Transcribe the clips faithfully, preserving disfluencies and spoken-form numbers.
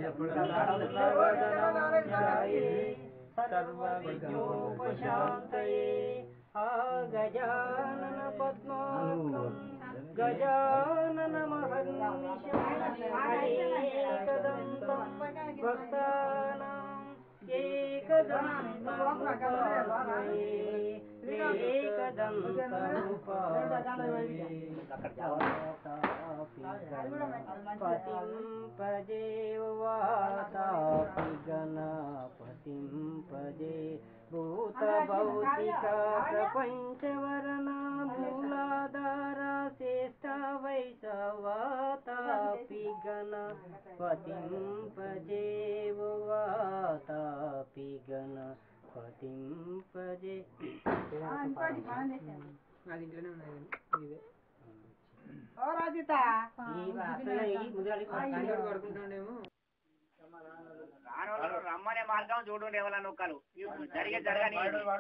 सर्वविघ्नोपशान्तये गजानन पद्मार्कं गजाननमहर्निशम् एकदन्तं भक्तानाम् एकदन्तमुपास्महे एकदन्तमुपास्महे पतिं भजे वातापि गणपतिं भजे भूतभौतिक प्रपञ्चवर्णमूलाधार श्रेष्ठ वैसवातापि गणपतिं भजे वातापि गणपतिं भजे రమ్మనే మార్గం చూడండి ఎవరన్నా నొక్కలు జరిగే జరగని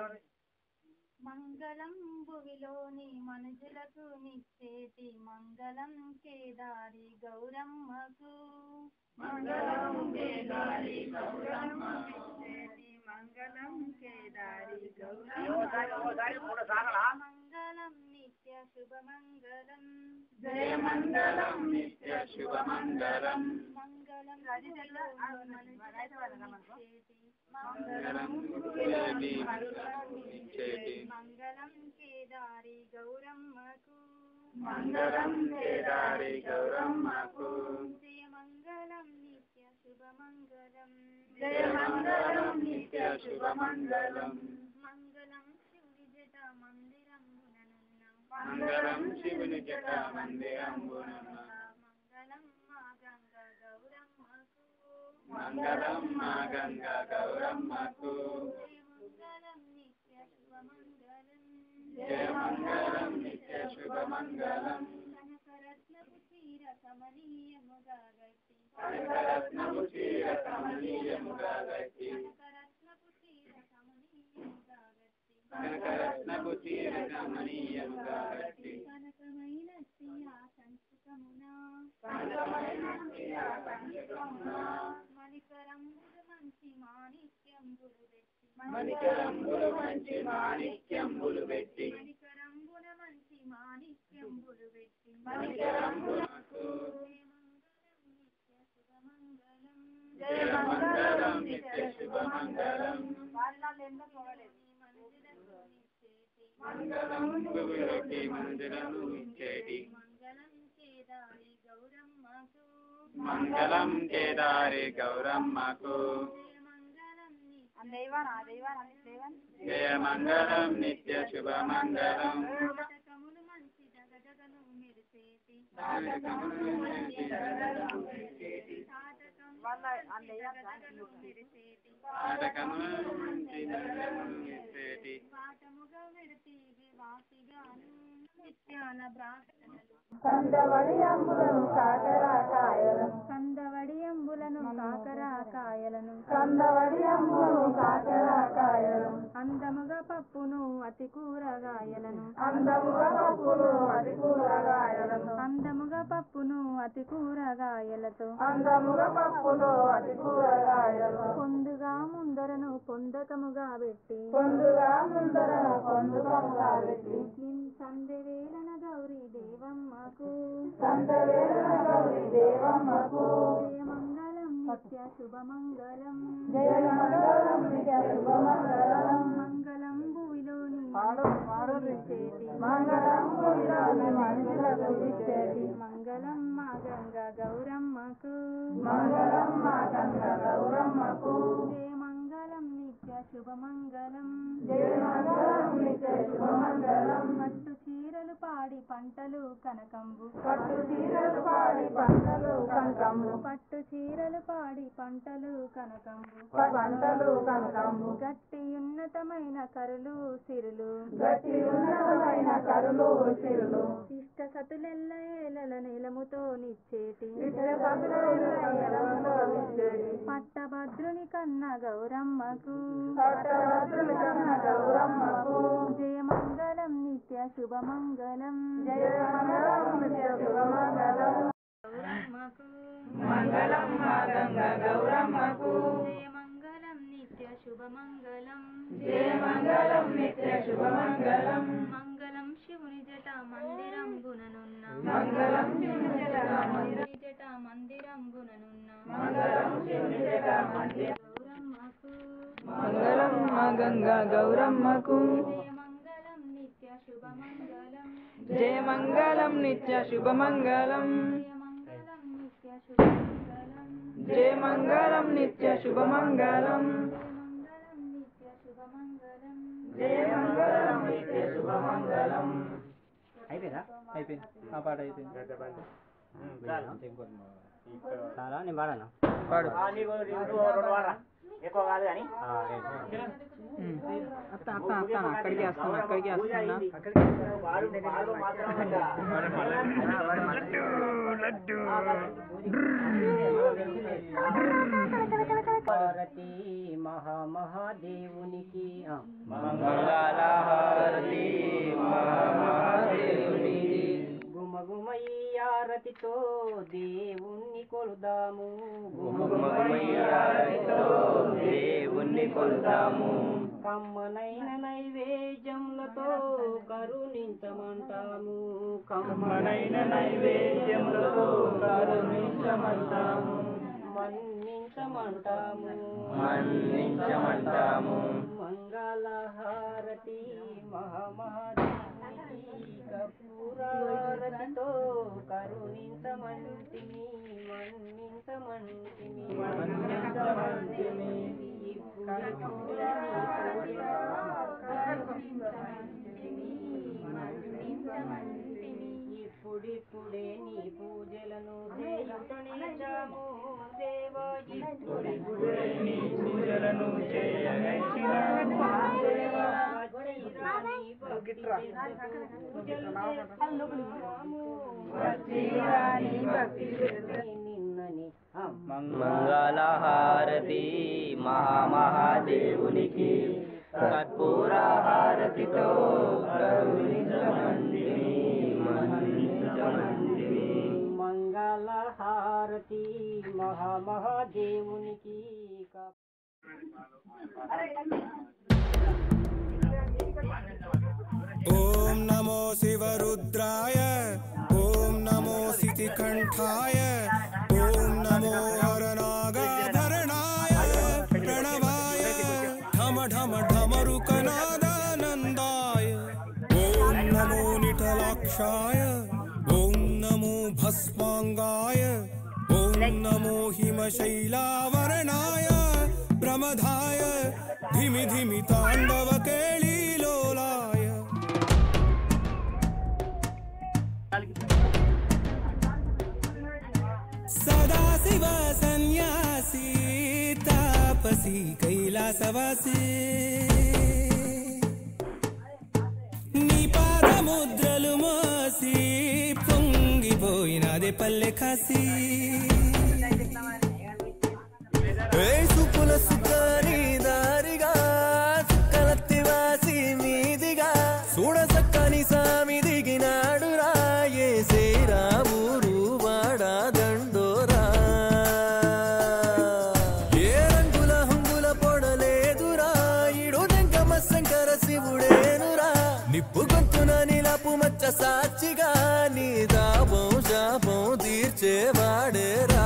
మంగళం భువిలోని మనుషులకు నిచ్చేటి మంగళం కేదారి గౌరమ్మకు మంగళం కేదారి గౌరమ్మకు మంగళం కేదారి గౌరమ్మ మంగళం నిత్య శుభమంగళం జయ మంగళం నిత్య శుభమంగళం మంగళం మంగళం మంగళం కేదారి గౌరమ్మకు మంగళం కేదారి గౌరమ్మకు జయ మంగళం నిత్య శుభమంగళం జయ మంగళం నిత్య శుభమంగళం మంగళం శివుని జట మందిరంబుననున్న మంగళం శివుని జట మందిరంబుననున్న మంగళం మా గంగ గౌరమ్మకు మంగళం మా గంగ గౌరమ్మకు జయ మంగళం నిత్య శుభమంగళం జయ మంగళం నిత్య శుభమంగళం కనకరత్నపు చీర కమనీయముగా గట్టి కనకరత్నపు చీర కమనీయముగా గట్టి కనకరత్నపు చీర కమనీయముగా గట్టి కనకరత్నపు చీర కమనీయముగా గట్టి కనకమైన ఆ సంస్కృతమున కనకమైన ఆ సంస్కృతమున మణికరంబులు మంచి మాణిక్యంబులు పెట్టి మణికరంబులు మంచి మాణిక్యంబులు పెట్టి మణికరంబుల మంచి మాణిక్యంబులు పెట్టి మణికరంబులకు జయ మంగళం నిత్య శుభమంగళం మంగళం భువిలోకి మందిరము ఇచ్చేటి మంగళం కేదారి గౌరమ్మకు మంగళం కేదారి గౌరమ్మకు జయ మంగళం నిత్య శుభమంగళం నాటకములు మంచి జగజగను మెరిసేటి నాటకములు మంచి జగజగను మెరిసేటి జగజగను మెరిసేటి నాటకములు మంచి జగజగను మెరిసేటి పాఠముగా మెరితీవి వాసిగాను నిత్యాల బ్రాహ్మణులు కందవడియంబులను కాకరకాయలను కందవడియంబులను కాకరకాయలను కందవడియంబులను కాకరకాయలను అందముగా పప్పును అతి కూరగాయలను అందముగా పప్పును అతి కూరగాయలను అందముగా పప్పును అతి కూరగాయలతో అందముగా పప్పును అతి కూరగాయలతో పొందుగా ముందరను పొందకముగా పెట్టి పొందుగా ముందరను పొందకముగా పెట్టి సందవేలన గౌరీ దేవమ్మకు సందవేలన గౌరీ దేవమ్మకు జయ మంగళం నిత్య శుభమంగళం జయ మంగళం నిత్య శుభమంగళం మంగళం భూమిలోని చేతి మంగళం భూమిలోని మనుషులకు ఇచ్చేటి మంగళం మా గంగ గౌరమ్మకు మంగళం మా గంగ గౌరమ్మకు జయ మంగళం నిత్య శుభమంగళం జయ మంగళం నిత్య శుభమంగళం పట్టు చీరలు పాడి పంటలు కనకంబు పట్టు చీరలు పాడి పంటలు కనకంబు పట్టు చీరలు పాడి పంటలు కనకంబు పంటలు కనకంబు గట్టి ఉన్నతమైన కరులు సిరులు గట్టి ఉన్నతమైన కరులు సిరులు ఇష్ట సతులెల్ల ఏలల నీలముతో నిచ్చేటి పట్టభద్రుని కన్న గౌరమ్మకు పట్టభద్రుని కన్న గౌరమ్మకు జయ మంగళం నిత్య శుభమంగళం జయ మంగళం నిత్య శుభమంగళం గౌరమ్మకు మంగళం మా గంగా గౌరమ్మకు జయ మంగళం నిత్య శుభమంగళం జయ మంగళం నిత్య శుభమంగళం మంగళం శివుని జట మందిరం గుణనున్న మంగళం శివుని జట శివుని జట మందిరం గుణనున్న మంగళం శివుని జట మందిరం గౌరమ్మకు మంగళం మా గంగా గౌరమ్మకు జయ మంగళం నిత్య శుభమంగళం జయ మంగళం నిత్య శుభమంగళం జయ మంగళం నిత్య శుభమంగళం జయ మంగళం నిత్య శుభమంగళం అయిపోయిందా? అయిపోయింది ఆ పాట అయిపోయింది చాలా నేను పాడనా? పాడు ఎక్కువ కాదు కానీ అత్త అత్త అత్తాను అక్కడికి వస్తాను అక్కడికి వస్తున్నా హారతి మహామహాదేవునికి మంగళహారతి మహామహాదేవునికి గుమగుమయ్యారతితో దేవుణ్ణి కొలుదాము గుమగుమయ్యారతితో దేవుణ్ణి కొలుదాము కమ్మనైన నైవేద్యములతో కరుణించమంటాము కమ్మనైన నైవేద్యములతో కరుణించమంటాము మన్నించమంటాము మన్నించమంటాము మంగళహారతి మహామహాదేవునికి కర్పూరారతితో కరుణించమంటిమి మన్నించమంటిమి మన్నించమంటిమి ఇప్పుడిప్పుడే నీ పూజలను చేయుటనిచ్చాము దేవా ఇప్పుడిప్పుడే నీ పూజలను చేయనిచ్చినాము దేవా నిన్నని మంగళహారతి మహామహాదేవునికి కర్పూరహారతితో కరుణించమంటిమి మన్నించమంటిమి మంగళహారతి మహామహాదేవునికి ओम नमो शिवरुद्राय ओम नमो सितिकंठाय ओम नमो हरनागाभरणाय प्रणवाय ढम ढम ढमरुकनादानन्दाय ओम नमो निटलाक्षाय ओम नमो भस्मांगाय ओम नमो हिमशैलावरणाय प्रमदाय धिमि धिमि तांडव केळीलोलाय सदाशिव सन्यासी तापसी कैलासवासी नी पादमुद्रलु मोसी పొంగిపోయినదే పల్లె కాసి సుపుల సుఖాని దారిగా సుక్కలత్తివాసి మీదిగా చూడ సక్కని సామి దిగినాడు రాయే శ్రీరామురు వాడా దండోరా ఏ రంగుల హంగుల పొడలేదురా ఇడు దంగమ శంకర శివుడేనురా నిప్పు గొంతున నిలపు మచ్చ సాక్షిగా నీ దాపం శాపం తీర్చేవాడేరా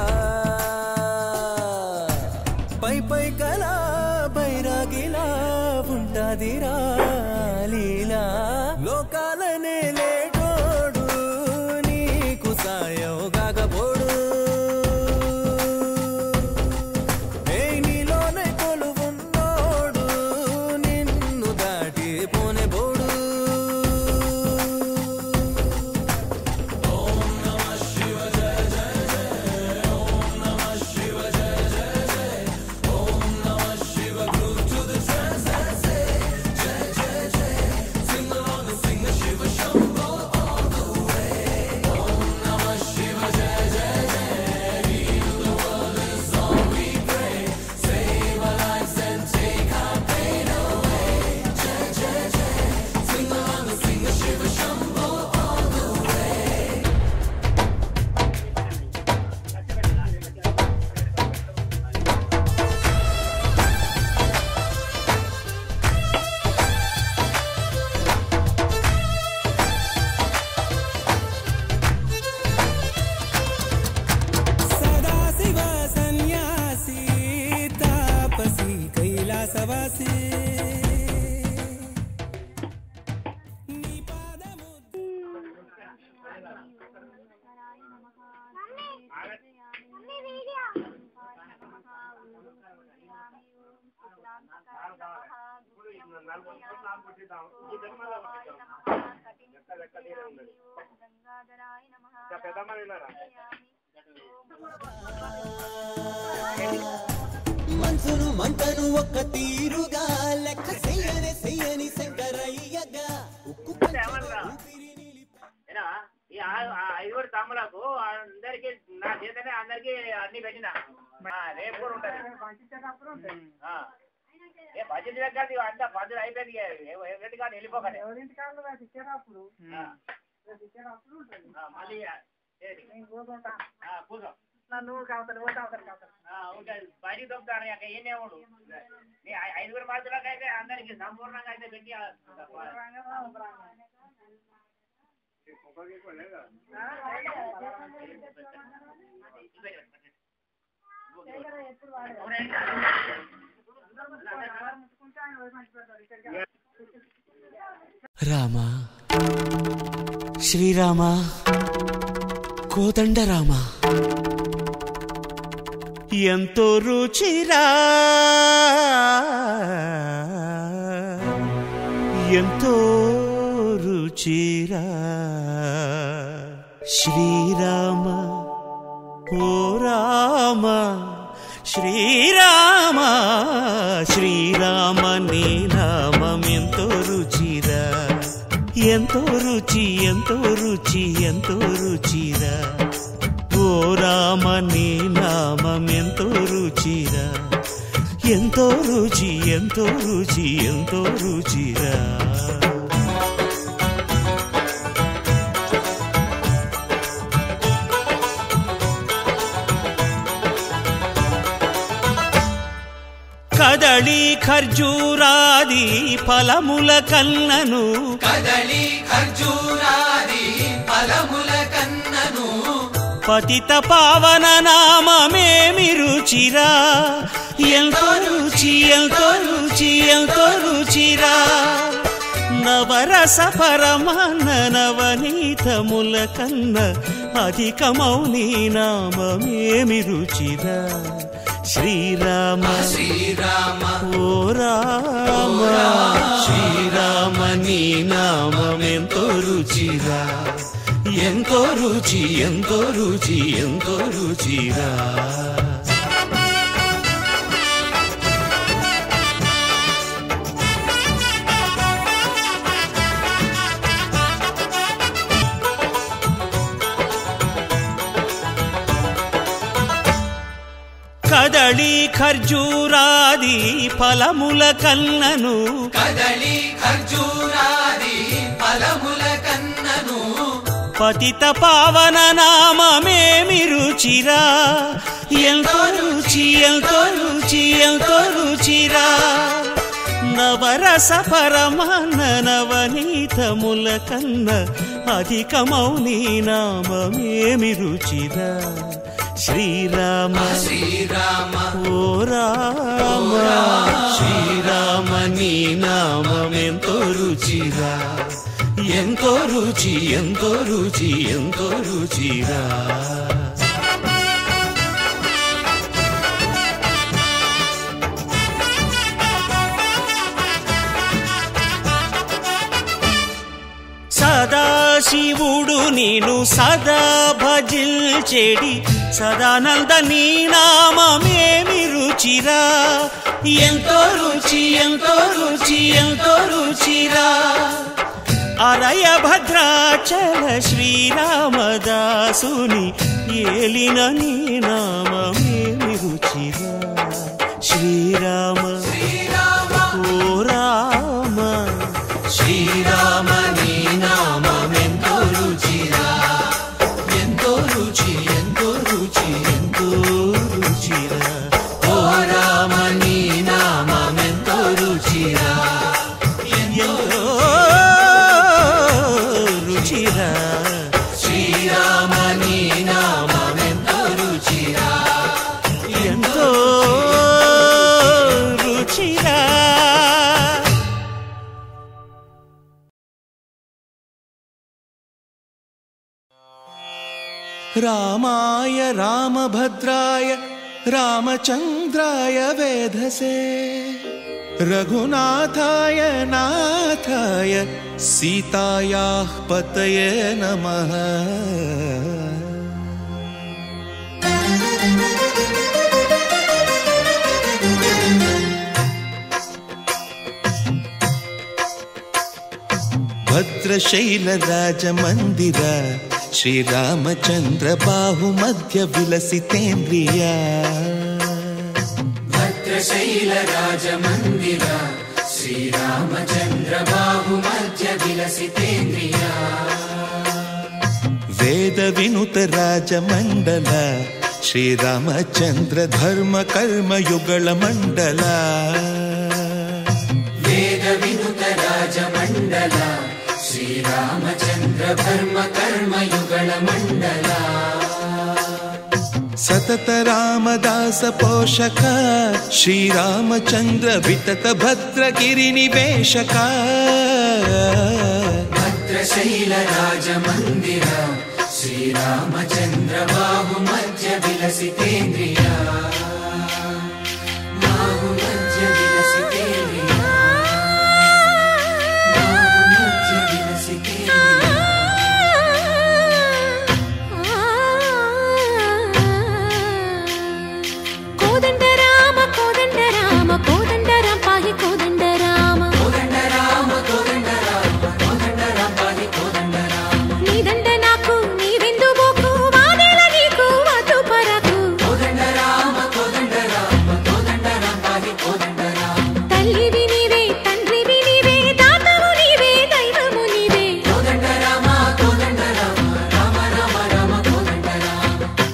పై పై కలా బైరాగిలా ఉంటాదిరా లీలా లోకాలనే లేటోడు నీకు సాయం కాకపోడు ఏ నీలోనే కొలువున్నోడు నిన్ను దాటి పోనే బోడు ఓం నమః శివ జయ జయ జయ ఓం నమః శివ జయ జయ జయ ఓం నమః శివ గురు టు ద జయ జయ జయ మనసును మంటను ఒక్క తీరుగా లెక్క చెయ్యని చెయ్యని శంకరయ్యగా ఈ ఐదుగురు తమ్ములకు అందరికి నా చేతనే అందరికి అన్ని పెట్టిన రేపు కూడా ఉంటది ఏ బడ్జెట్ దగ్గర అంతా పద్ధతి అయిపోయింది ఎవరింటి కానీ వెళ్ళిపోకండి మళ్ళీ కూర్చో బయటికి దొక్కుతాను అక్కడ ఏం ఏముడు ఐదుగురు మధ్యలోకి అయితే అందరికి సంపూర్ణంగా అయితే పెట్టి రామ శ్రీరామ కోదండ రామ ఎంతో రుచిరా ఎంతో రుచిరా శ్రీరామ ఓ రామ శ్రీరామ శ్రీరామ నీ నామం ఎంతో రుచిరా ఎంతో రుచి ఎంతో రుచి ఎంతో రుచిరా ఓ రామ నీ నామం ఎంతో రుచిరా ఎంతో రుచి ఎంతో రుచి ఎంతో రుచిరా కదళి ఖర్జూరాది ఫలముల కన్నను కదళి ఖర్జూరాది ఫలముల కన్నను పతిత పావన నామమేమి రుచిరా ఎంతో రుచి ఎంతో రుచి ఎంతో రుచిరా నవరస పరమాన్న నవనీతముల కన్న అధికమౌని నామమేమి రుచిరా శ్రీరామ శ్రీరామ ఓ రామ శ్రీరామ నీ నామం ఎంతో రుచిరా ఎంతో రుచి ఎంతో రుచి ఎంతో రుచిరా కదళి ఖర్జూరాది ఫలముల కన్నను కదళి ఖర్జూరాది ఫలముల కన్నను పతిత పావన నామమేమి రుచిరా ఎంతో రుచి ఎంతో రుచి ఎంతో రుచిరా నవరస పరమాన్న నవనీతముల కన్న అధికమౌని నామమేమి రుచిరా శ్రీరామ శ్రీరామ ఓ రామ శ్రీరామ నీ నామం ఎంతో రుచిరా ఎంతో రుచి ఎంతో రుచి ఎంతో రుచిరా సదాశివుడు నేను సదా భజిల్చెడి సదానంద నీ నామమేమి రుచిరా ఎంతో రుచి ఎంతో రుచి ఎంతో రుచిరా అరయ భద్రాచల శ్రీరామదాసుని ఏలిన నీ నామమేమి రుచిరా శ్రీరామ ఓ రామ శ్రీరామ నీ నామం ఎంతో రుచిరా ఎంతో రుచి ఎంతో రుచి ఎంతో రుచిరా ఓ రామ నీ నామం ఎంతో రుచిరా ఎంతో రుచిరా శ్రీరామ నీ నామం ఎంతో రుచిరా ఎంతో రుచిరా రామాయ రామభద్రాయ రామచంద్రాయ వేధసే रघुनाथाय नाथाय सीतायाः पतये नमः। भद्रशैलराजमन्दिर श्रीरामचन्द्र बाहुमध्य विलसितेन्द्रिया। भद्रशैलराजमन्दिर श्रीरामचन्द्र बाहुमध्य विलसितेन्द्रिया। वेदविनुत राजमण्डल श्रीरामचन्द्र धर्म कर्म युगल मण्डल। वेदविनुत राजमण्डल श्रीरामचन्द्र धर्म कर्म युगल मण्डल। सतत रामदास पोषक श्रीरामचन्द्र वितत भद्रगिरि निवेशक। भद्रशैलराजमन्दिर श्रीरामचन्द्र बाहुमध्य विलसितेन्द्रिया। बाहुमध्य विलसितेन्द्रिया। बाहुमध्य विलसितेन्द्रिया। కోదండ రామ కోదండ రామ కోదండ రామ పాహి కోదండ రామ కోదండ రామ కోదండ రామ కోదండ రామ పాహి కోదండ రామ। నీదండ నాకు నీవెందు బోకు వాదేల నీకు వద్దు పరకు కోదండ రామ కోదండ రామ కోదండ రామ పాహి కోదండ రామ। తల్లివి నీవే తండ్రివి నీవే దాతవు నీవే దైవము నీవే కోదండ రామ కోదండ రామ రామ రామ రామ కోదండ రామ।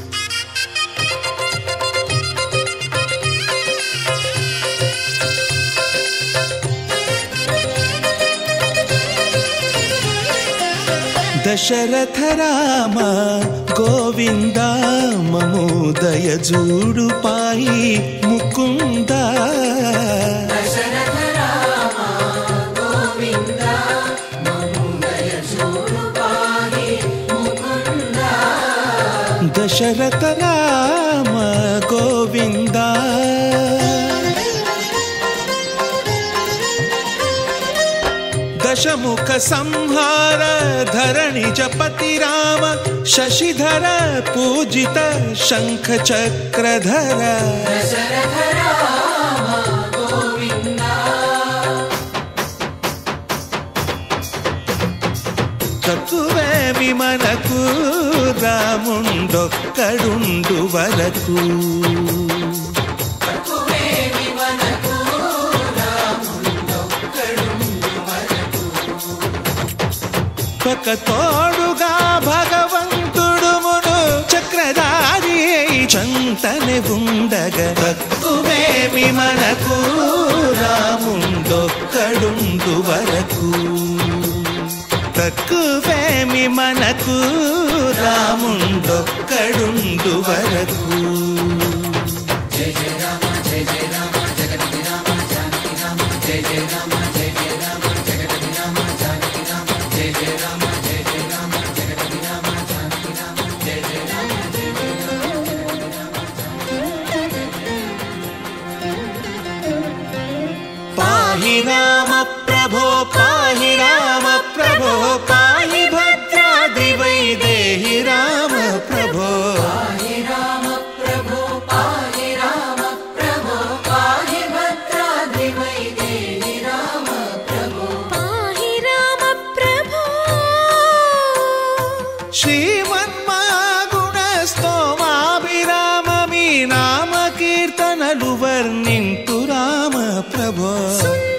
दशरथ राम गोविंद ममोदय जूडु पाहि मुकुंद। दशरथ राम गोविंद ममोदय जूडु पाहि मुकुंद। दशरथ राम गोविंद दशमुख संहार धरणि जपति राम शशिधर पूजित शंख चक्रधर। दशरथ राम गोविंद। తక్కువేమి మనకు రాముండొక్కడుండు వరకు। తక్కువేమి మనకు రాముండొక్కడుండు వరకు। ఒక తోడుగా భగవంతుడు మును చక్రధారి చంతనే ఉండగా తక్కువేమి మనకు రాముండొక్కడుండు వరకు। తక్కువేమి మనకు రాముండొక్కడుండు వరకు। జయ జయ రామ జయ జయ రామ జగతి రామ జానకి రామ జయ జయ రామ జయ జయ రామ జగతి రామ జానకి రామ జయ జయ రామ జయ జయ రామ జగతి రామ జానకి రామ జయ జయ రామ జయ జయ రామ। పాహి రామ ప్రభో పాహి రామ ప్రభో పాహి భద్రాద్రి వైదేహి రామ ప్రభో। పాహి రామ ప్రభో పాహి రామ ప్రభో పాహి భద్రాద్రి వైదేహి రామ ప్రభో। పాహి రామ ప్రభో శ్రీమన్మాగుణ స్తోమాభిరామ మీ నామ కీర్తనలు వర్ణింతు రామ ప్రభో। సుందర